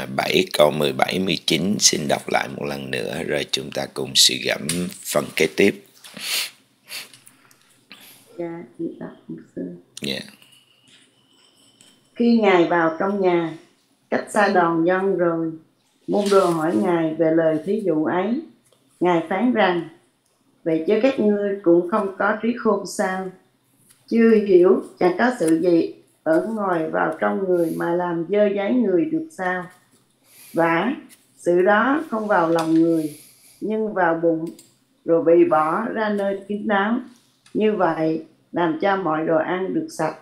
7 câu 17, 19 xin đọc lại một lần nữa rồi chúng ta cùng suy gẫm phần kế tiếp. Dạ, chị đọc một sư. Yeah. Khi Ngài vào trong nhà, cách xa đoàn dân rồi, môn đồ hỏi Ngài về lời thí dụ ấy. Ngài phán rằng: vậy chứ các ngươi cũng không có trí khôn sao? Chưa hiểu chẳng có sự gì ở ngoài vào trong người mà làm dơ dáy người được sao? Vả, sự đó không vào lòng người, nhưng vào bụng, rồi bị bỏ ra nơi kín đáo. Như vậy làm cho mọi đồ ăn được sạch.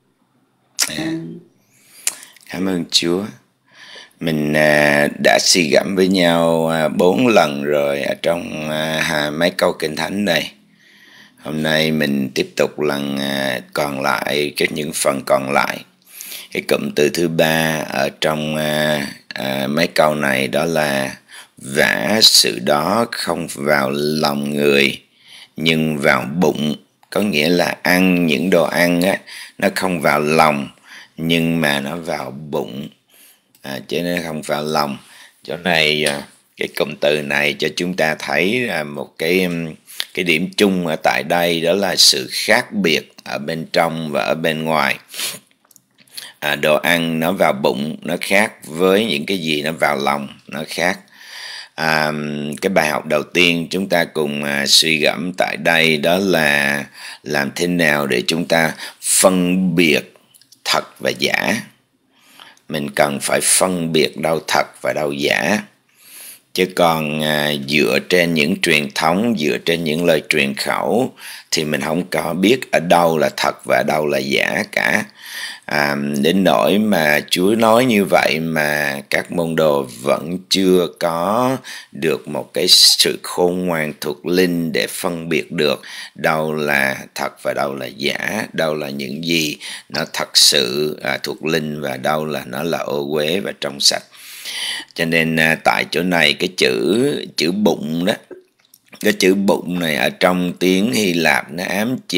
Cảm ơn Chúa. Mình đã suy gẫm với nhau 4 lần rồi ở trong mấy câu Kinh Thánh này. Hôm nay mình tiếp tục lần còn lại, những phần còn lại. Cái cụm từ thứ 3 ở trong mấy câu này đó là: vả sự đó không vào lòng người nhưng vào bụng. Có nghĩa là ăn những đồ ăn á, nó không vào lòng nhưng mà nó vào bụng, chứ nó không vào lòng. Chỗ này cái cụm từ này cho chúng ta thấy một cái điểm chung ở tại đây, đó là sự khác biệt ở bên trong và ở bên ngoài. Đồ ăn nó vào bụng nó khác với những cái gì nó vào lòng nó khác. Cái bài học đầu tiên chúng ta cùng suy gẫm tại đây đó là làm thế nào để chúng ta phân biệt thật và giả. Mình cần phải phân biệt đâu thật và đâu giả. Chứ còn dựa trên những truyền thống, dựa trên những lời truyền khẩu thì mình không có biết ở đâu là thật và ở đâu là giả cả. Đến nỗi mà Chúa nói như vậy mà các môn đồ vẫn chưa có được một cái sự khôn ngoan thuộc linh để phân biệt được đâu là thật và đâu là giả, đâu là những gì nó thật sự thuộc linh và đâu là nó là ô uế và trong sạch. Cho nên tại chỗ này cái chữ bụng đó, cái chữ bụng này ở trong tiếng Hy Lạp nó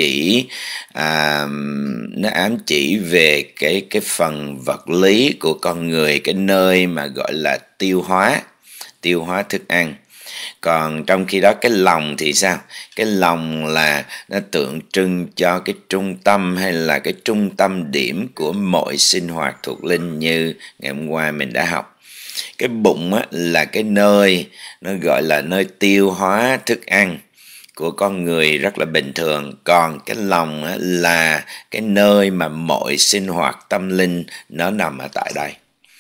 ám chỉ về cái phần vật lý của con người, cái nơi mà gọi là tiêu hóa thức ăn. Còn trong khi đó cái lòng thì sao? Cái lòng là nó tượng trưng cho cái trung tâm hay là cái trung tâm điểm của mọi sinh hoạt thuộc linh như ngày hôm qua mình đã học. Cái bụng á, là cái nơi nó gọi là nơi tiêu hóa thức ăn của con người rất là bình thường. Còn cái lòng á, là cái nơi mà mọi sinh hoạt tâm linh nó nằm ở tại đây.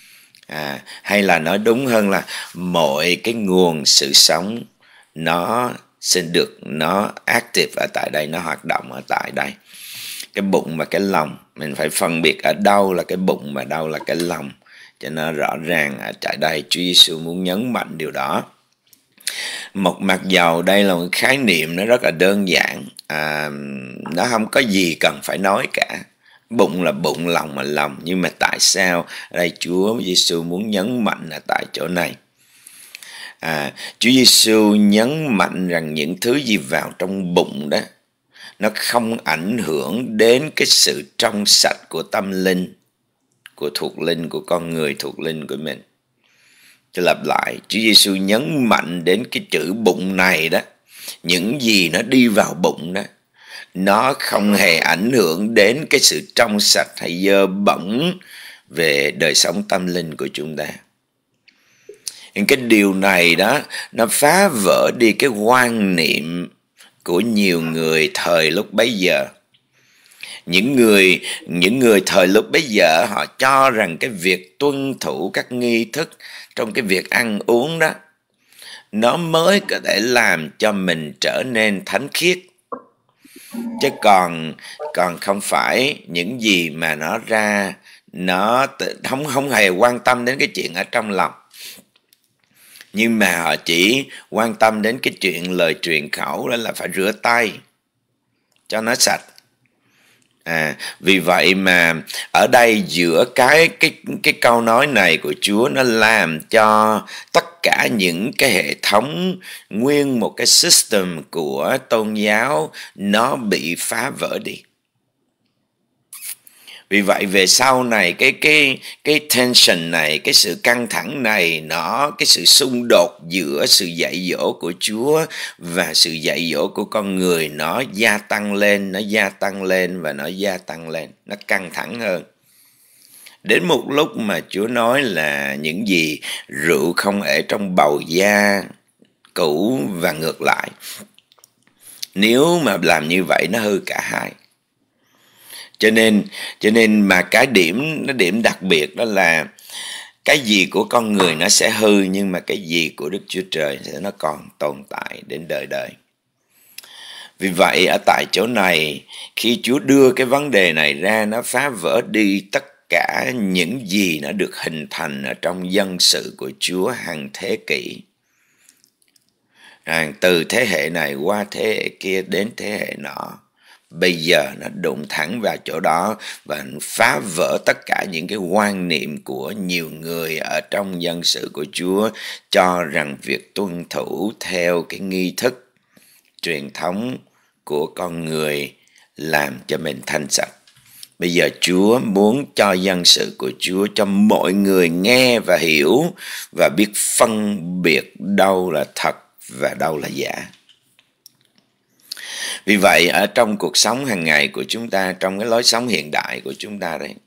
Hay là nói đúng hơn là mọi cái nguồn sự sống nó xin được nó active ở tại đây, nó hoạt động ở tại đây. Cái bụng và cái lòng mình phải phân biệt ở đâu là cái bụng và đâu là cái lòng cho nó rõ ràng. Ở tại đây Chúa Giêsu muốn nhấn mạnh điều đó. Một mặc dầu đây là một khái niệm nó rất là đơn giản, nó không có gì cần phải nói cả. Bụng là bụng, lòng là lòng. Nhưng mà tại sao đây Chúa Giêsu muốn nhấn mạnh là tại chỗ này? Chúa Giêsu nhấn mạnh rằng những thứ gì vào trong bụng đó nó không ảnh hưởng đến cái sự trong sạch của tâm linh, của thuộc linh của con người, thuộc linh của mình. Tôi lặp lại, Chúa Giêsu nhấn mạnh đến cái chữ bụng này đó. Những gì nó đi vào bụng đó, nó không hề ảnh hưởng đến cái sự trong sạch hay dơ bẩn về đời sống tâm linh của chúng ta. Những cái điều này đó, nó phá vỡ đi cái quan niệm của nhiều người thời lúc bấy giờ. Những người thời lúc bấy giờ họ cho rằng cái việc tuân thủ các nghi thức trong cái việc ăn uống đó, nó mới có thể làm cho mình trở nên thánh khiết. Chứ còn không phải những gì mà nó không hề quan tâm đến cái chuyện ở trong lòng. Nhưng mà họ chỉ quan tâm đến cái chuyện lời truyền khẩu, đó là phải rửa tay cho nó sạch. Vì vậy mà ở đây giữa cái câu nói này của Chúa, nó làm cho tất cả những cái hệ thống, nguyên một cái system của tôn giáo nó bị phá vỡ đi. Vì vậy về sau này cái tension này, cái sự căng thẳng này, cái sự xung đột giữa sự dạy dỗ của Chúa và sự dạy dỗ của con người, nó gia tăng lên, nó căng thẳng hơn. Đến một lúc mà Chúa nói là những gì rượu không ở trong bầu da cũ và ngược lại. Nếu mà làm như vậy nó hư cả hai. Cho nên mà cái điểm đặc biệt đó là cái gì của con người nó sẽ hư, nhưng mà cái gì của Đức Chúa Trời sẽ nó còn tồn tại đến đời đời. Vì vậy ở tại chỗ này, khi Chúa đưa cái vấn đề này ra, nó phá vỡ đi tất cả những gì nó được hình thành ở trong dân sự của Chúa hàng thế kỷ. Từ thế hệ này qua thế hệ kia đến thế hệ nọ. Bây giờ nó đụng thẳng vào chỗ đó và phá vỡ tất cả những cái quan niệm của nhiều người ở trong dân sự của Chúa, cho rằng việc tuân thủ theo cái nghi thức truyền thống của con người làm cho mình thanh sạch. Bây giờ Chúa muốn cho dân sự của Chúa, cho mọi người nghe và hiểu và biết phân biệt đâu là thật và đâu là giả. Vì vậy ở trong cuộc sống hàng ngày của chúng ta, trong cái lối sống hiện đại của chúng ta đấy,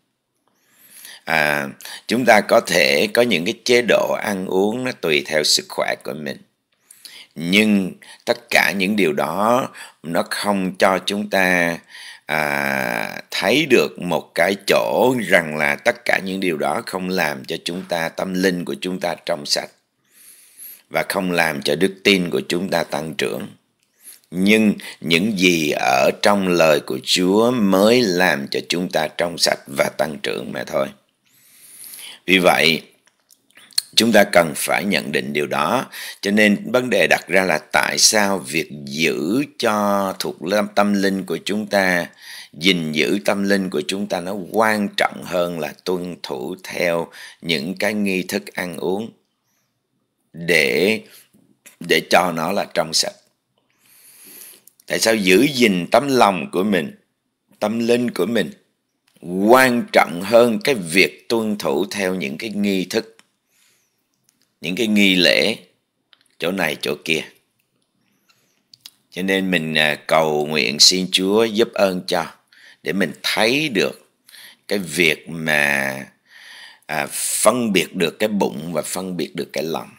chúng ta có thể có những cái chế độ ăn uống nó tùy theo sức khỏe của mình. Nhưng tất cả những điều đó nó không cho chúng ta thấy được một cái chỗ rằng là tất cả những điều đó không làm cho chúng ta, tâm linh của chúng ta trong sạch, và không làm cho đức tin của chúng ta tăng trưởng. Nhưng những gì ở trong lời của Chúa mới làm cho chúng ta trong sạch và tăng trưởng mà thôi. Vì vậy, chúng ta cần phải nhận định điều đó. Cho nên vấn đề đặt ra là tại sao việc giữ cho thuộc tâm linh của chúng ta, gìn giữ tâm linh của chúng ta nó quan trọng hơn là tuân thủ theo những cái nghi thức ăn uống để cho nó là trong sạch. Tại sao giữ gìn tấm lòng của mình, tâm linh của mình quan trọng hơn cái việc tuân thủ theo những cái nghi thức, những cái nghi lễ chỗ này chỗ kia. Cho nên mình cầu nguyện xin Chúa giúp ơn cho, để mình thấy được cái việc mà phân biệt được cái bụng và phân biệt được cái lòng.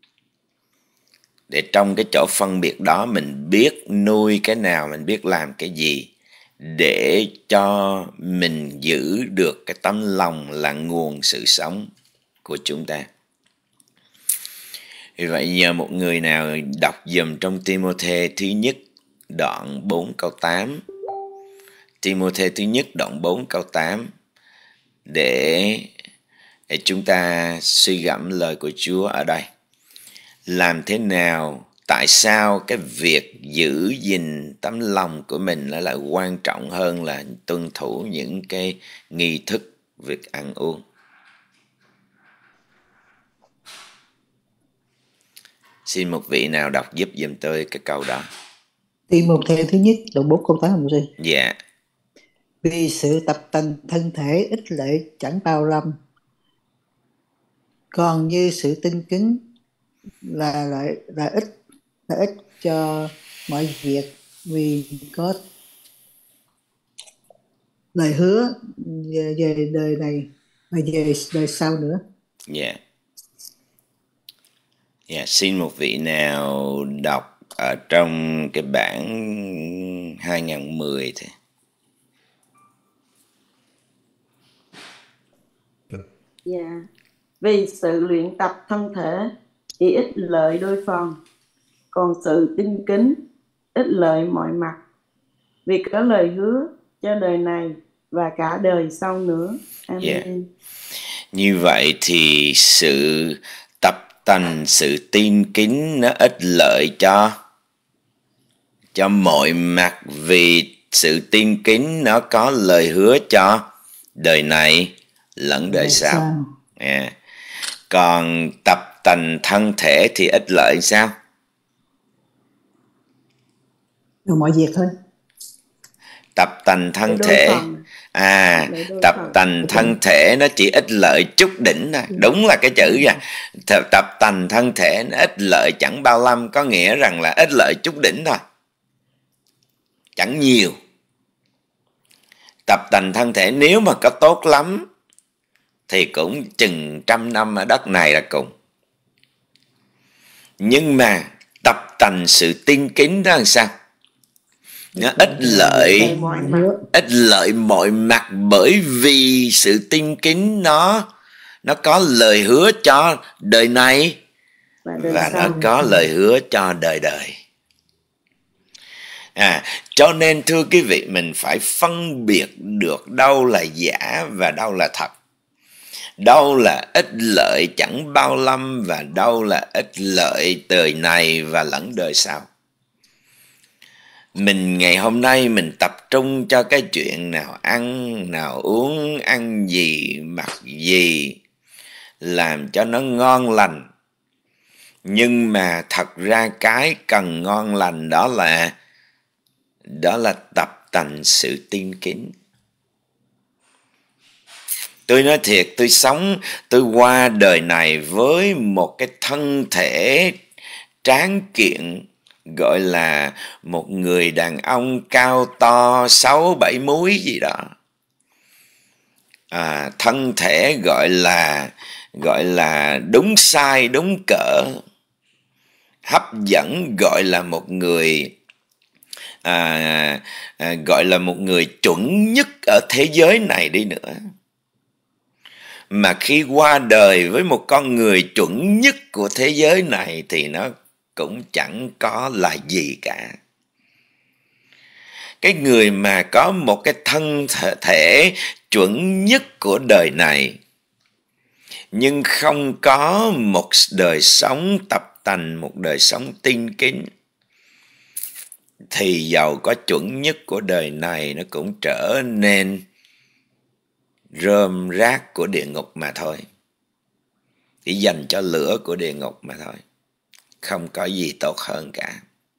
Để trong cái chỗ phân biệt đó mình biết nuôi cái nào, mình biết làm cái gì, để cho mình giữ được cái tấm lòng là nguồn sự sống của chúng ta. Vì vậy nhờ một người nào đọc dùm trong Ti-mô-thê thứ nhất đoạn 4 câu 8. Ti-mô-thê thứ nhất đoạn 4 câu 8 để chúng ta suy gẫm lời của Chúa ở đây. Làm thế nào, tại sao cái việc giữ gìn tấm lòng của mình nó lại quan trọng hơn là tuân thủ những cái nghi thức việc ăn uống? Xin một vị nào đọc giúp giùm tôi cái câu đó. Ti-mô-thê thứ nhất đoạn 4 câu 8 hả sư? Dạ. Vì sự tập tành thân thể ích lợi chẳng bao lâm, còn như sự tinh kính là ích cho mọi việc, vì có lời hứa về đời này và về đời sau nữa. Dạ. Dạ, xin một vị nào đọc ở trong cái bản 2010 thì. Dạ. Vì sự luyện tập thân thể thì ích lợi đôi phần, còn sự tinh kính ích lợi mọi mặt, vì có lời hứa cho đời này và cả đời sau nữa. Amen. Yeah. Như vậy thì sự tập tành, sự tin kính nó ích lợi cho mọi mặt, vì sự tin kính nó có lời hứa cho đời này lẫn đời sau. Yeah. Còn tập tành thân thể thì ích lợi sao? Được mọi việc thôi. Tập tành thân thể Tập tành thân thể nó chỉ ích lợi chút đỉnh thôi. Đúng là cái chữ ra. Tập tành thân thể nó ích lợi chẳng bao lâm, có nghĩa rằng là ích lợi chút đỉnh thôi, chẳng nhiều. Tập tành thân thể nếu mà có tốt lắm thì cũng chừng 100 năm ở đất này là cùng. Nhưng mà tập tành sự tin kính đó làm sao? Nó ích lợi mọi mặt, bởi vì sự tin kính nó có lời hứa cho đời này và nó có lời hứa cho đời đời. Cho nên thưa quý vị, mình phải phân biệt được đâu là giả và đâu là thật, đâu là ích lợi chẳng bao lâm và đâu là ích lợi đời này và lẫn đời sau. Mình ngày hôm nay mình tập trung cho cái chuyện nào ăn, nào uống, ăn gì, mặc gì, làm cho nó ngon lành. Nhưng mà thật ra cái cần ngon lành đó là tập tành sự tin kính. Tôi nói thiệt, tôi qua đời này với một cái thân thể tráng kiện, gọi là một người đàn ông cao to 6-7 múi gì đó. Thân thể gọi là đúng size, đúng cỡ, hấp dẫn, gọi là một người gọi là một người chuẩn nhất ở thế giới này đi nữa. Mà khi qua đời với một con người chuẩn nhất của thế giới này thì nó cũng chẳng có là gì cả. Cái người mà có một cái thân thể chuẩn nhất của đời này nhưng không có một đời sống tập tành, một đời sống tin kính, thì dầu có chuẩn nhất của đời này nó cũng trở nên rơm rác của địa ngục mà thôi, chỉ dành cho lửa của địa ngục mà thôi, không có gì tốt hơn cả.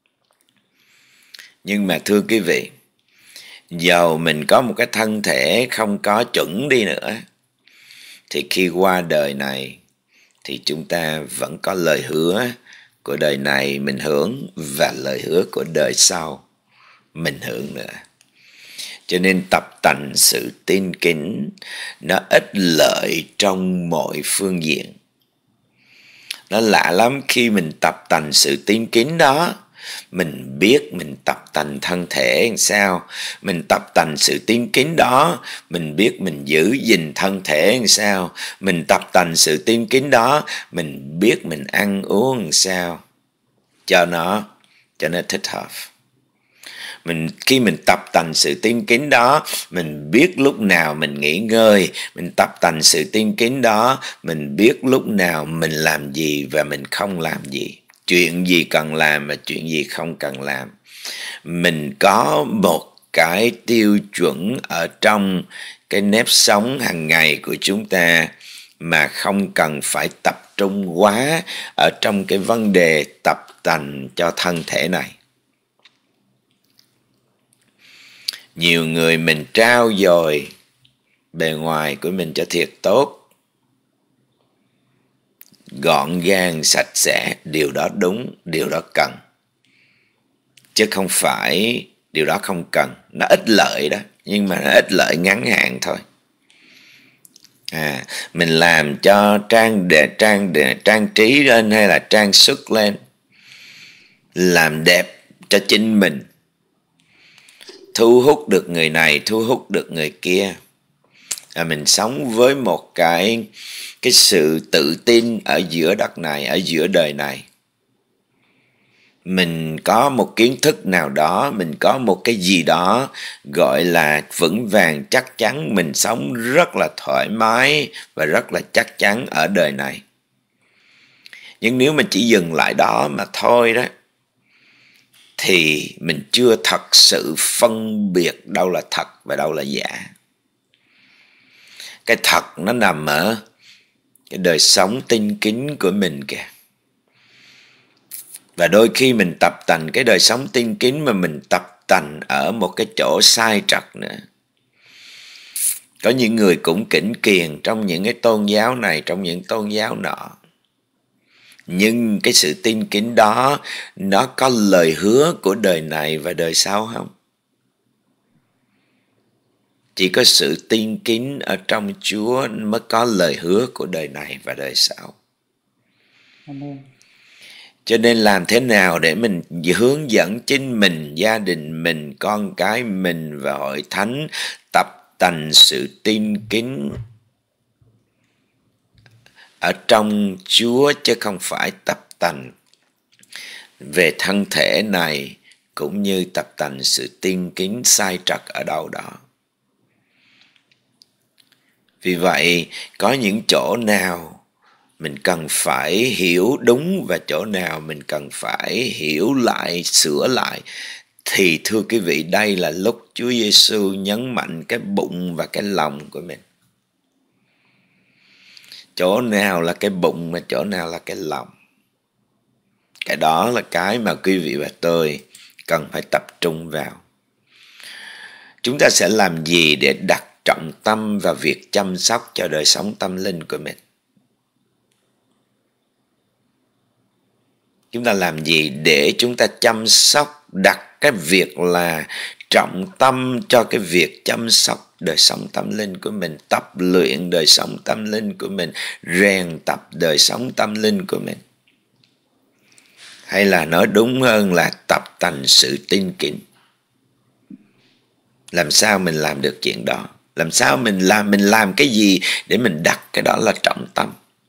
Nhưng mà thưa quý vị, dầu mình có một cái thân thể không có chuẩn đi nữa, thì khi qua đời này thì chúng ta vẫn có lời hứa của đời này mình hưởng và lời hứa của đời sau mình hưởng nữa. Cho nên tập tành sự tin kính nó ích lợi trong mọi phương diện. Nó lạ lắm, khi mình tập tành sự tin kính đó, mình biết mình tập tành thân thể làm sao, mình tập tành sự tin kính đó, mình biết mình giữ gìn thân thể làm sao, mình tập tành sự tin kính đó, mình biết mình ăn uống làm sao cho nó thích hợp. Khi mình tập tành sự tin kính đó, mình biết lúc nào mình nghỉ ngơi. Mình tập tành sự tin kính đó, mình biết lúc nào mình làm gì và mình không làm gì, chuyện gì cần làm và chuyện gì không cần làm. Mình có một cái tiêu chuẩn ở trong cái nếp sống hàng ngày của chúng ta, mà không cần phải tập trung quá ở trong cái vấn đề tập tành cho thân thể này. Nhiều người mình trao dồi bề ngoài của mình cho thiệt tốt, gọn gàng, sạch sẽ, điều đó đúng, điều đó cần. Chứ không phải điều đó không cần. Nó ích lợi đó, nhưng mà nó ích lợi ngắn hạn thôi. Mình làm cho trang trí lên hay là trang sức lên, làm đẹp cho chính mình, thu hút được người này, thu hút được người kia. Mình sống với một cái sự tự tin ở giữa đất này, ở giữa đời này. Mình có một kiến thức nào đó, mình có một cái gì đó gọi là vững vàng, chắc chắn, mình sống rất là thoải mái và rất là chắc chắn ở đời này. Nhưng nếu mình chỉ dừng lại đó mà thôi đó, thì mình chưa thật sự phân biệt đâu là thật và đâu là giả. Cái thật nó nằm ở cái đời sống tinh kính của mình kìa. Và đôi khi mình tập tành cái đời sống tinh kính mà mình tập tành ở một cái chỗ sai trật nữa. Có những người cũng kỉnh kiền trong những cái tôn giáo này, trong những tôn giáo nọ. Nhưng cái sự tin kính đó nó có lời hứa của đời này và đời sau không? Chỉ có sự tin kính ở trong Chúa mới có lời hứa của đời này và đời sau. Amen. Cho nên làm thế nào để mình hướng dẫn chính mình, gia đình mình, con cái mình và hội thánh tập tành sự tin kính ở trong Chúa, chứ không phải tập tành về thân thể này, cũng như tập tành sự tin kính sai trật ở đâu đó. Vì vậy, có những chỗ nào mình cần phải hiểu đúng và chỗ nào mình cần phải hiểu lại, sửa lại, thì thưa quý vị, đây là lúc Chúa Giêsu nhấn mạnh cái bụng và cái lòng của mình. Chỗ nào là cái bụng và chỗ nào là cái lòng. Cái đó là cái mà quý vị và tôi cần phải tập trung vào. Chúng ta sẽ làm gì để đặt trọng tâm vào việc chăm sóc cho đời sống tâm linh của mình? Chúng ta làm gì để chúng ta chăm sóc, đặt cái việc là trọng tâm cho cái việc chăm sóc đời sống tâm linh của mình, tập luyện đời sống tâm linh của mình, rèn tập đời sống tâm linh của mình? Hay là nói đúng hơn là tập tành sự tin kính? Làm sao mình làm được chuyện đó? Làm sao mình làm cái gì để mình đặt cái đó là trọng tâm?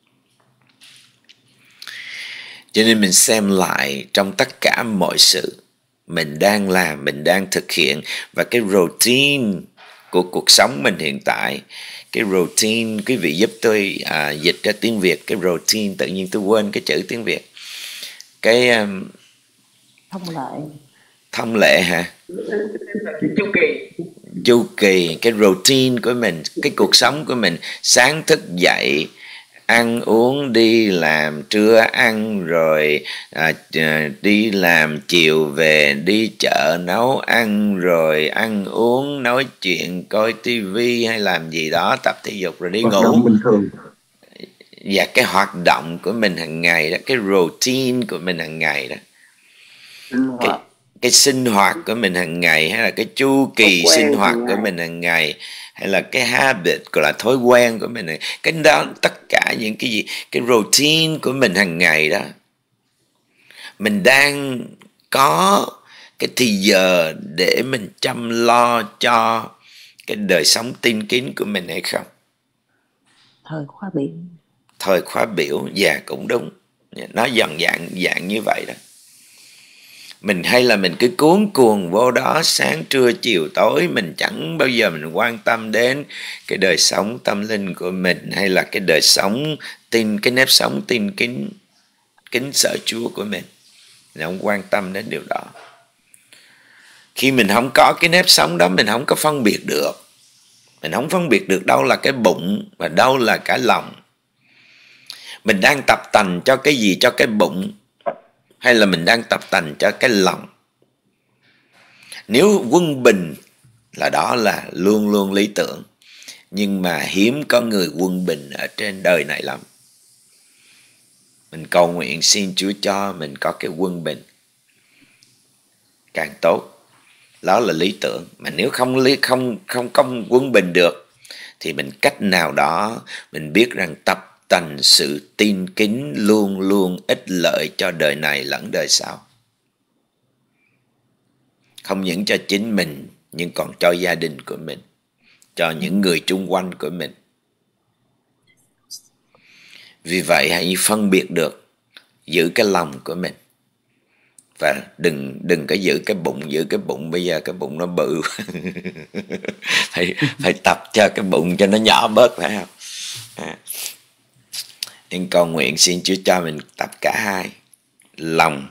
Cho nên mình xem lại trong tất cả mọi sự mình đang làm, mình đang thực hiện, và cái routine của cuộc sống mình hiện tại. Cái routine, quý vị giúp tôi dịch ra tiếng Việt. Cái routine, tự nhiên tôi quên cái chữ tiếng Việt. Cái thông lệ hả? Chu kỳ, cái routine của mình, cái cuộc sống của mình. Sáng thức dậy, ăn uống, đi làm, trưa ăn, rồi đi làm, chiều về, đi chợ nấu ăn, rồi ăn uống, nói chuyện, coi tivi hay làm gì đó, tập thể dục rồi đi ngủ. Bình thường. Và cái hoạt động của mình hàng ngày đó, cái routine của mình hàng ngày đó, cái sinh hoạt của mình hàng ngày, hay là cái chu kỳ sinh hoạt của mình hàng ngày, hay là cái habit, gọi là thói quen của mình này. Cái đó, tất cả những cái gì, cái routine của mình hàng ngày đó, mình đang có cái thì giờ để mình chăm lo cho cái đời sống tin kính của mình hay không? Thời khóa biểu, dạ cũng đúng. Nó dần dạng như vậy đó. Mình hay là mình cứ cuốn cuồng vô đó, sáng trưa chiều tối, mình chẳng bao giờ mình quan tâm đến cái đời sống tâm linh của mình, hay là cái đời sống cái nếp sống tin kính sợ Chúa của mình. Mình không quan tâm đến điều đó. Khi mình không có cái nếp sống đó, mình không có phân biệt được. Mình không phân biệt được đâu là cái bụng và đâu là cái lòng. Mình đang tập tành cho cái gì, cho cái bụng, hay là mình đang tập tành cho cái lòng? Nếu quân bình là đó là luôn luôn lý tưởng, nhưng mà hiếm có người quân bình ở trên đời này lắm. Mình cầu nguyện xin Chúa cho mình có cái quân bình càng tốt. Đó là lý tưởng. Mà nếu không quân bình được, thì mình cách nào đó mình biết rằng tập tành sự tin kính luôn luôn ích lợi cho đời này lẫn đời sau. Không những cho chính mình, nhưng còn cho gia đình của mình, cho những người chung quanh của mình. Vì vậy hãy phân biệt được, giữ cái lòng của mình. Và đừng có giữ cái bụng. Bây giờ cái bụng nó bự. phải tập cho cái bụng cho nó nhỏ bớt, phải không? Nên cầu nguyện xin Chúa cho mình tập cả hai, lòng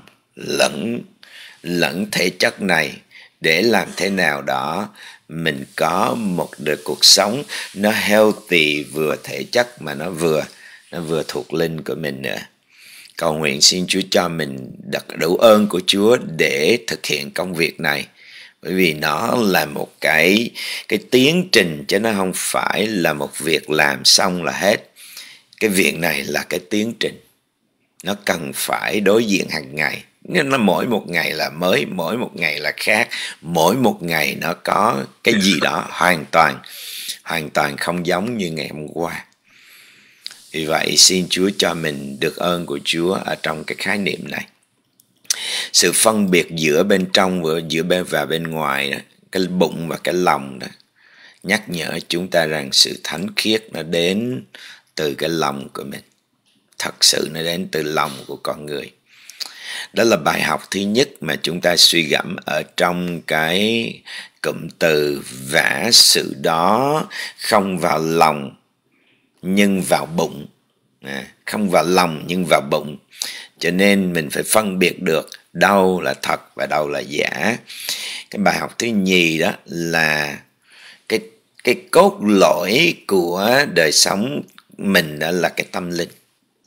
lẫn thể chất này, để làm thế nào đó mình có một cuộc sống nó healthy, vừa thể chất mà nó vừa thuộc linh của mình nữa. Cầu nguyện xin Chúa cho mình được đủ ơn của Chúa để thực hiện công việc này, Bởi vì nó là một cái tiến trình, chứ nó không phải là một việc làm xong là hết. Cái việc này là cái tiến trình, nó cần phải đối diện hàng ngày. Nên nó mỗi một ngày là mới, mỗi một ngày là khác, mỗi một ngày nó có cái gì đó hoàn toàn không giống như ngày hôm qua. Vì vậy xin Chúa cho mình được ơn của Chúa ở trong cái khái niệm này. Sự phân biệt giữa bên trong và bên ngoài đó, cái bụng và cái lòng đó, nhắc nhở chúng ta rằng sự thánh khiết nó đến từ cái lòng của mình. Thật sự nó đến từ lòng của con người. Đó là bài học thứ nhất mà chúng ta suy gẫm ở trong cái cụm từ vả sự đó không vào lòng nhưng vào bụng. Không vào lòng nhưng vào bụng. Cho nên mình phải phân biệt được đâu là thật và đâu là giả. Cái bài học thứ nhì đó là cái cốt lõi của đời sống mình đó là cái tâm linh.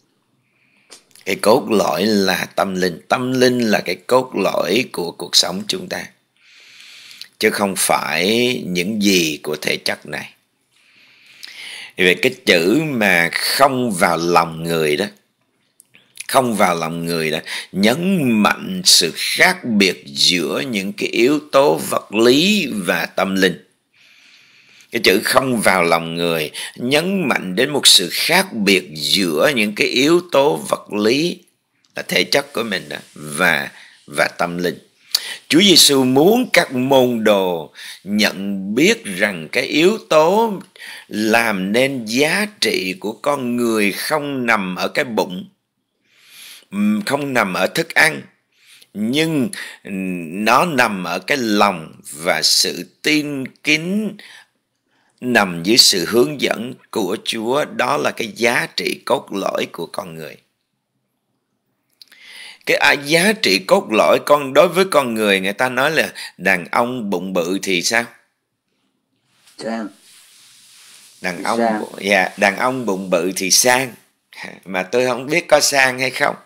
Cái cốt lõi là tâm linh. Tâm linh là cái cốt lõi của cuộc sống chúng ta, chứ không phải những gì của thể chất này. Về cái chữ mà không vào lòng người đó, không vào lòng người đó, nhấn mạnh sự khác biệt giữa những cái yếu tố vật lý và tâm linh. Cái chữ không vào lòng người nhấn mạnh đến một sự khác biệt giữa những cái yếu tố vật lý là thể chất của mình đó, và tâm linh. Chúa Giêsu muốn các môn đồ nhận biết rằng cái yếu tố làm nên giá trị của con người không nằm ở cái bụng, không nằm ở thức ăn, nhưng nó nằm ở cái lòng và sự tin kính nằm dưới sự hướng dẫn của Chúa. Đó là cái giá trị cốt lõi của con người. Cái giá trị cốt lõi đối với con người, người ta nói là đàn ông bụng bự thì sao? Sang. Đàn ông bụng bự thì sang. Mà tôi không biết có sang hay không.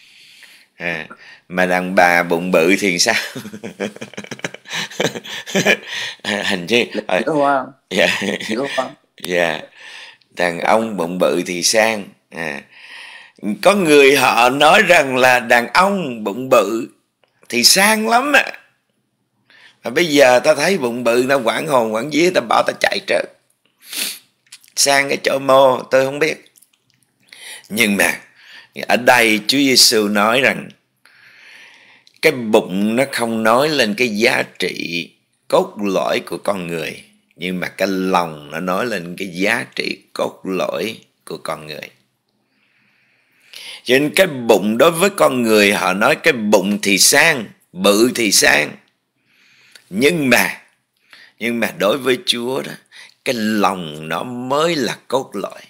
Mà đàn bà bụng bự thì sao? Hình như đàn ông bụng bự thì sang. Có người họ nói rằng là đàn ông bụng bự thì sang lắm á. Mà bây giờ ta thấy bụng bự nó quảng hồn quảng vía, ta bảo ta chạy trơn. Sang cái chỗ mô tôi không biết. Nhưng mà ở đây Chúa Giêsu nói rằng cái bụng nó không nói lên cái giá trị cốt lõi của con người, nhưng mà cái lòng nó nói lên cái giá trị cốt lõi của con người. Cho nên cái bụng đối với con người, họ nói cái bụng thì sang, bự thì sang. Nhưng mà đối với Chúa đó, cái lòng nó mới là cốt lõi.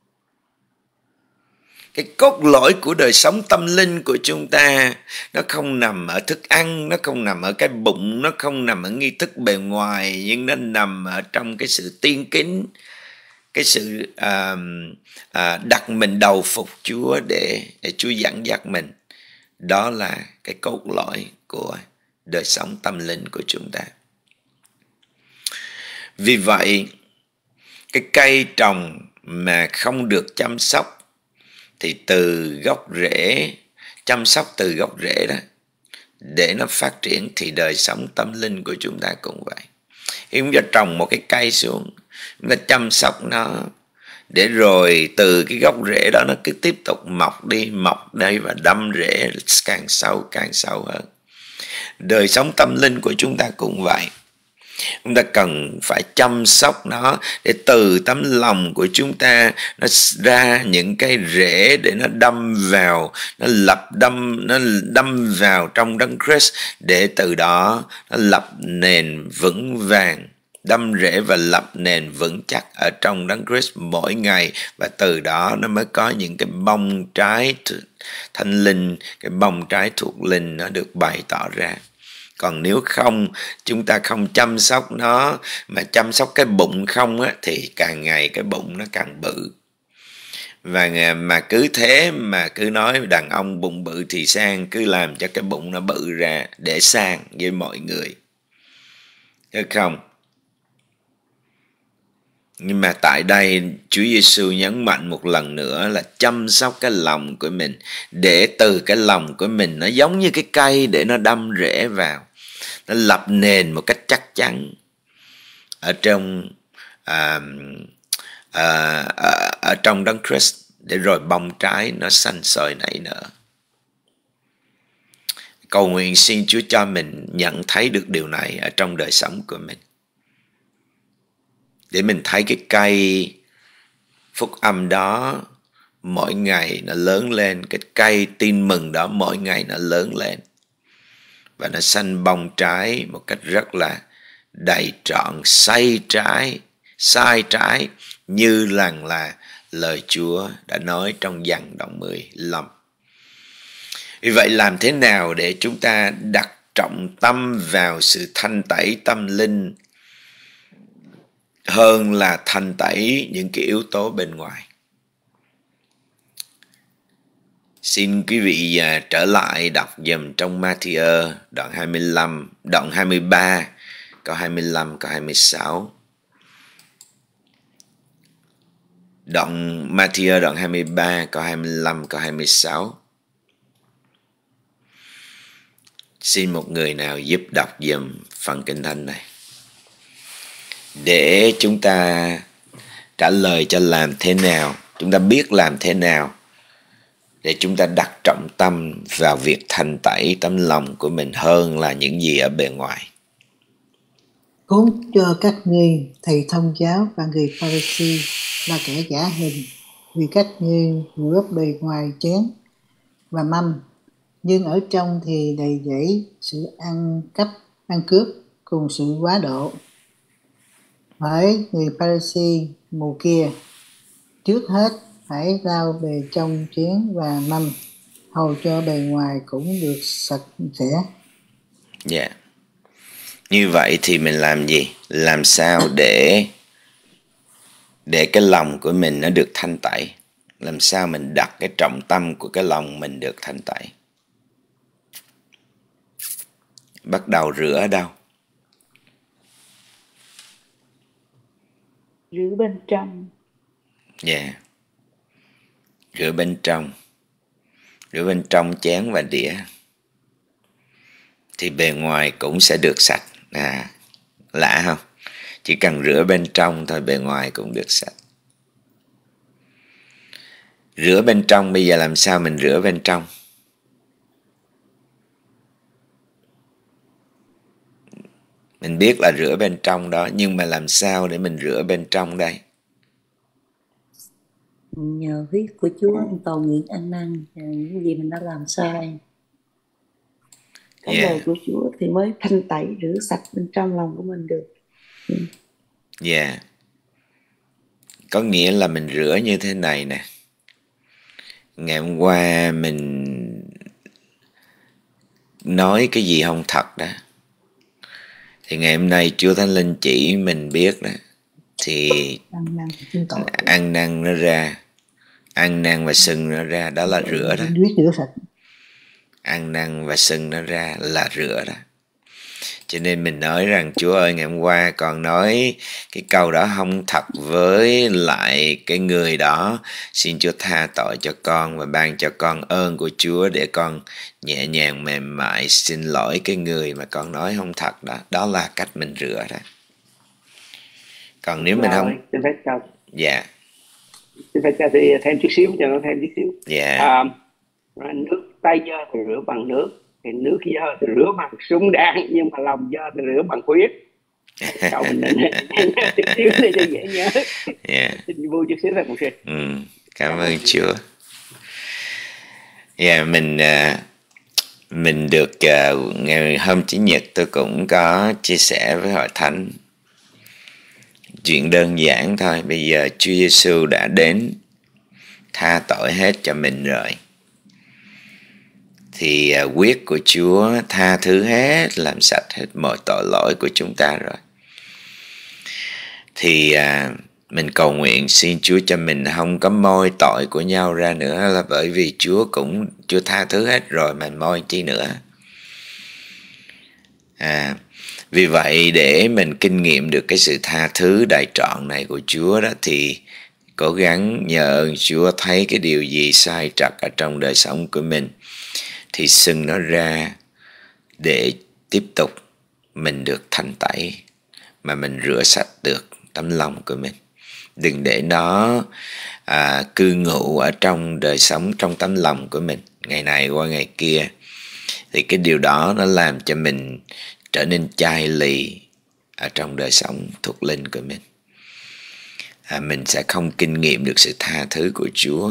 Cái cốt lõi của đời sống tâm linh của chúng ta, nó không nằm ở thức ăn, nó không nằm ở cái bụng, nó không nằm ở nghi thức bề ngoài, nhưng nó nằm ở trong cái sự tiên kính, cái sự đặt mình đầu phục Chúa để Chúa dẫn dắt mình. Đó là cái cốt lõi của đời sống tâm linh của chúng ta. Vì vậy, cái cây trồng mà không được chăm sóc thì từ gốc rễ, chăm sóc từ gốc rễ đó để nó phát triển, thì đời sống tâm linh của chúng ta cũng vậy. Khi chúng ta trồng một cái cây xuống, chúng ta chăm sóc nó, để rồi từ cái gốc rễ đó nó cứ tiếp tục mọc đây và đâm rễ càng sâu hơn. Đời sống tâm linh của chúng ta cũng vậy. Chúng ta cần phải chăm sóc nó để từ tấm lòng của chúng ta nó ra những cái rễ để nó đâm vào, nó đâm vào trong đấng Christ, để từ đó nó lập nền vững vàng, đâm rễ và lập nền vững chắc ở trong đấng Christ mỗi ngày. Và từ đó nó mới có những cái bông trái thanh linh, cái bông trái thuộc linh nó được bày tỏ ra. Còn nếu không, chúng ta không chăm sóc nó, mà chăm sóc cái bụng không á, thì càng ngày cái bụng nó càng bự. Và mà cứ thế mà cứ nói đàn ông bụng bự thì sang, cứ làm cho cái bụng nó bự ra để sang với mọi người. Được không? Nhưng mà tại đây Chúa Giêsu nhấn mạnh một lần nữa là chăm sóc cái lòng của mình, để từ cái lòng của mình nó giống như cái cây để nó đâm rễ vào, nó lập nền một cách chắc chắn ở trong ở trong Đấng Christ, để rồi bông trái nó xanh soi nảy nở. Cầu nguyện xin Chúa cho mình nhận thấy được điều này ở trong đời sống của mình, để mình thấy cái cây phúc âm đó mỗi ngày nó lớn lên, cái cây tin mừng đó mỗi ngày nó lớn lên và nó xanh bông trái một cách rất là đầy trọn, sai trái như là lời Chúa đã nói trong Giăng đoạn 15. Vì vậy làm thế nào để chúng ta đặt trọng tâm vào sự thanh tẩy tâm linh hơn là thanh tẩy những cái yếu tố bên ngoài? Xin quý vị trở lại đọc dùm trong Ma-thi-ơ đoạn 25, đoạn 23, câu 25, câu 26. Đoạn Ma-thi-ơ đoạn 23, câu 25, câu 26. Xin một người nào giúp đọc dùm phần kinh thánh này, để chúng ta trả lời cho làm thế nào, chúng ta biết làm thế nào để chúng ta đặt trọng tâm vào việc thanh tẩy tấm lòng của mình hơn là những gì ở bề ngoài. Khốn cho các ngươi thầy thông giáo và người Pha-ri-si là kẻ giả hình, vì các ngươi rửa bề ngoài chén và mâm, nhưng ở trong thì đầy dẫy sự ăn cắp, ăn cướp cùng sự quá độ. Hỏi người Pha-ri-si mù kia, trước hết phải lau bề trong chén và mâm, hầu cho bề ngoài cũng được sạch sẽ. Dạ. Như vậy thì mình làm gì? Làm sao để cái lòng của mình nó được thanh tẩy? Làm sao mình đặt cái trọng tâm của cái lòng mình được thanh tẩy? Bắt đầu rửa ở đâu? Rửa bên trong. Dạ. Rửa bên trong. Rửa bên trong chén và đĩa, thì bề ngoài cũng sẽ được sạch. Lạ không? Chỉ cần rửa bên trong thôi, bề ngoài cũng được sạch. Rửa bên trong, bây giờ làm sao mình rửa bên trong? Mình biết là rửa bên trong đó, nhưng mà làm sao để mình rửa bên trong đây? Nhờ huyết của Chúa, cầu nguyện ăn năn những gì mình đã làm sai. Cái lời của Chúa thì mới thanh tẩy, rửa sạch bên trong lòng của mình được. Dạ. Có nghĩa là mình rửa như thế này nè. Ngày hôm qua mình nói cái gì không thật đó, thì ngày hôm nay Chúa Thánh Linh chỉ mình biết đó, thì ăn năn nó ra, ăn năn và sưng nó ra, đó là rửa đó. Ăn năn và sưng nó ra là rửa đó. Cho nên mình nói rằng Chúa ơi, ngày hôm qua còn nói cái câu đó không thật với lại cái người đó, xin Chúa tha tội cho con và ban cho con ơn của Chúa để con nhẹ nhàng mềm mại xin lỗi cái người mà con nói không thật đó. Đó là cách mình rửa đó. Còn nếu mình không... Xin phép cho. Dạ. Xin phép cho thì thêm chút xíu, cho nó thêm chút xíu. Dạ. Nước tay dơ thì rửa bằng nước, thì nước dơ thì rửa bằng súng đạn, nhưng mà lòng dơ thì rửa bằng huyết. Cậu mình chút xíu để cho dễ nhớ. Yeah. Xin vui chút xíu thôi một xíu. Cảm ơn Chúa. Yeah, mình được ngày hôm Chủ nhật tôi cũng có chia sẻ với hội thánh chuyện đơn giản thôi. Bây giờ Chúa Giêsu đã đến tha tội hết cho mình rồi, thì huyết của Chúa tha thứ hết, làm sạch hết mọi tội lỗi của chúng ta rồi. Thì mình cầu nguyện xin Chúa cho mình không có moi tội của nhau ra nữa, là bởi vì Chúa tha thứ hết rồi mà moi chi nữa. Vì vậy để mình kinh nghiệm được cái sự tha thứ đại trọn này của Chúa đó, thì cố gắng nhờ ơn Chúa thấy cái điều gì sai trật ở trong đời sống của mình thì xưng nó ra, để tiếp tục mình được thanh tẩy, mà mình rửa sạch được tấm lòng của mình. Đừng để nó cư ngụ ở trong đời sống, trong tấm lòng của mình, ngày này qua ngày kia. Thì cái điều đó nó làm cho mình trở nên chai lì ở trong đời sống thuộc linh của mình. Mình sẽ không kinh nghiệm được sự tha thứ của Chúa.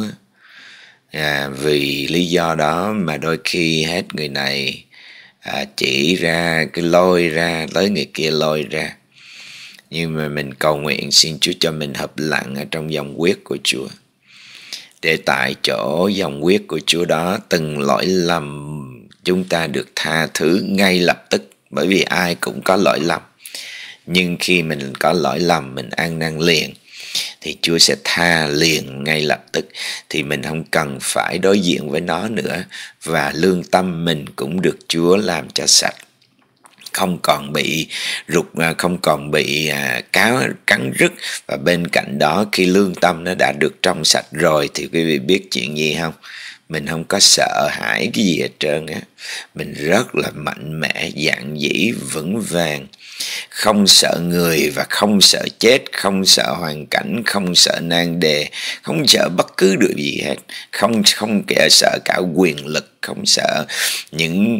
Vì lý do đó mà đôi khi hết người này chỉ ra, cái lôi ra, tới người kia lôi ra. Nhưng mà mình cầu nguyện xin Chúa cho mình hợp lặng ở trong dòng huyết của Chúa, để tại chỗ dòng huyết của Chúa đó, từng lỗi lầm chúng ta được tha thứ ngay lập tức. Bởi vì ai cũng có lỗi lầm, nhưng khi mình có lỗi lầm, mình ăn năn liền thì Chúa sẽ tha liền ngay lập tức. Thì mình không cần phải đối diện với nó nữa, và lương tâm mình cũng được Chúa làm cho sạch, không còn bị không còn bị cắn rứt. Và bên cạnh đó, khi lương tâm nó đã được trong sạch rồi thì quý vị biết chuyện gì không? Mình không có sợ hãi cái gì hết trơn á. Mình rất là mạnh mẽ, dạn dĩ, vững vàng, không sợ người và không sợ chết, không sợ hoàn cảnh, không sợ nan đề, không sợ bất cứ điều gì hết, không sợ cả quyền lực, không sợ những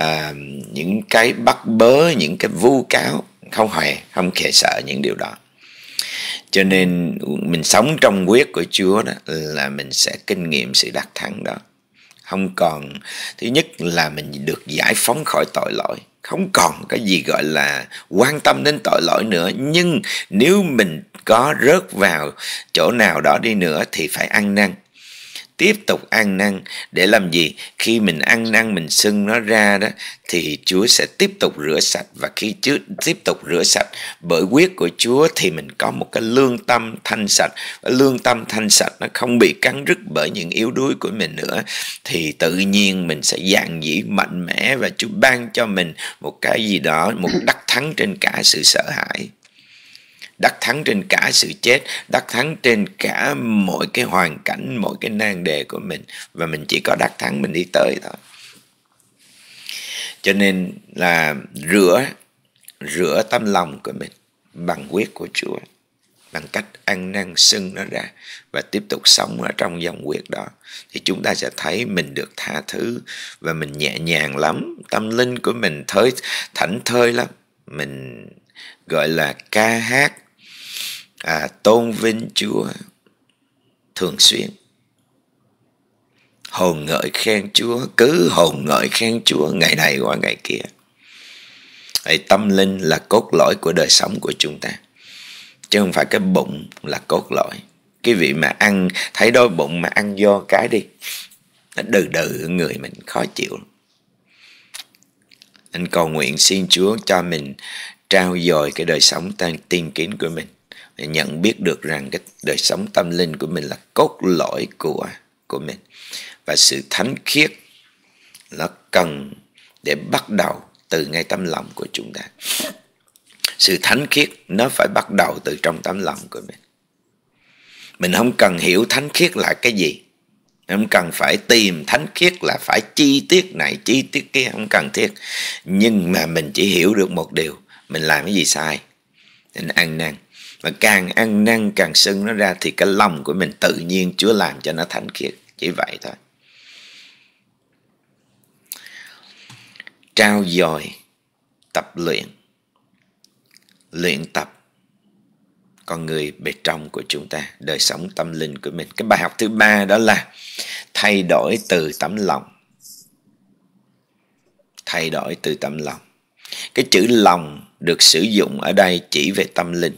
cái bắt bớ, những cái vu cáo, không hề sợ những điều đó. Cho nên mình sống trong huyết của Chúa đó là mình sẽ kinh nghiệm sự đắc thắng đó. Không còn, thứ nhất là mình được giải phóng khỏi tội lỗi, không còn cái gì gọi là quan tâm đến tội lỗi nữa. Nhưng nếu mình có rớt vào chỗ nào đó đi nữa thì phải ăn năn, tiếp tục ăn năn. Để làm gì? Khi mình ăn năn, mình xưng nó ra đó, thì Chúa sẽ tiếp tục rửa sạch. Và khi Chúa tiếp tục rửa sạch bởi huyết của Chúa thì mình có một cái lương tâm thanh sạch. Và lương tâm thanh sạch nó không bị cắn rứt bởi những yếu đuối của mình nữa, thì tự nhiên mình sẽ dạn dĩ, mạnh mẽ, và Chúa ban cho mình một cái gì đó, một đắc thắng trên cả sự sợ hãi, đắc thắng trên cả sự chết, đắc thắng trên cả mọi cái hoàn cảnh, mọi cái nan đề của mình. Và mình chỉ có đắc thắng, mình đi tới thôi. Cho nên là rửa tấm lòng của mình bằng huyết của Chúa, bằng cách ăn năn xưng nó ra và tiếp tục sống ở trong dòng huyết đó, thì chúng ta sẽ thấy mình được tha thứ và mình nhẹ nhàng lắm. Tâm linh của mình thảnh thơi lắm. Mình gọi là ca hát tôn vinh Chúa thường xuyên, hồn ngợi khen Chúa, cứ hồn ngợi khen Chúa ngày này qua ngày kia. Tâm linh là cốt lõi của đời sống của chúng ta, chứ không phải cái bụng là cốt lõi. Cái vị mà ăn, thấy đói bụng mà ăn vô cái đi, nó đừ người mình khó chịu. Anh cầu nguyện xin Chúa cho mình trao dồi cái đời sống tiên kính của mình, để nhận biết được rằng cái đời sống tâm linh của mình là cốt lõi của mình. Và sự thánh khiết nó cần để bắt đầu từ ngay tấm lòng của chúng ta. Sự thánh khiết nó phải bắt đầu từ trong tấm lòng của mình. Mình không cần hiểu thánh khiết là cái gì, không cần phải tìm thánh khiết là phải chi tiết này chi tiết kia, không cần thiết. Nhưng mà mình chỉ hiểu được một điều, mình làm cái gì sai, nên ăn năn. Và càng ăn năn, càng xưng nó ra thì cái lòng của mình tự nhiên Chúa làm cho nó thánh khiết. Chỉ vậy thôi. Trao dồi, tập luyện tập con người bề trong của chúng ta, đời sống tâm linh của mình. Cái bài học thứ 3 đó là thay đổi từ tấm lòng. Thay đổi từ tấm lòng. Cái chữ lòng được sử dụng ở đây chỉ về tâm linh.